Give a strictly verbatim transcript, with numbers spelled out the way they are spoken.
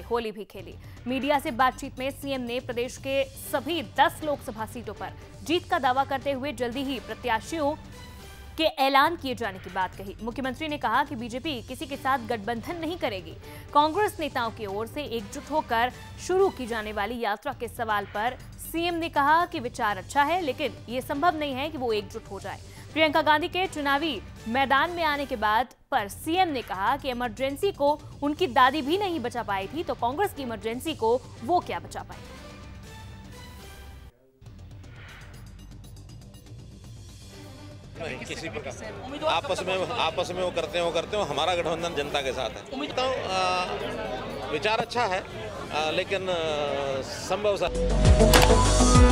होली भी खेली। मीडिया से बातचीत में सीएम ने प्रदेश के सभी दस लोकसभा सीटों पर जीत का दावा करते हुए जल्दी ही प्रत्याशियों के ऐलान किए जाने की बात कही। मुख्यमंत्री ने कहा कि बीजेपी किसी के साथ गठबंधन नहीं करेगी। कांग्रेस नेताओं की ओर से एकजुट होकर शुरू की जाने वाली यात्रा के सवाल पर सीएम ने कहा कि विचार अच्छा है, लेकिन ये संभव नहीं है कि वो एकजुट हो जाए। प्रियंका गांधी के चुनावी मैदान में आने के बाद पर सीएम ने कहा कि इमरजेंसी को उनकी दादी भी नहीं बचा पाई थी, तो कांग्रेस की इमरजेंसी को वो क्या बचा पाई। नहीं, किसी प्रकार आपस में आपस में वो करते हैं वो करते हो हमारा गठबंधन जनता के साथ है। तो आ, विचार अच्छा है, आ, लेकिन संभव सा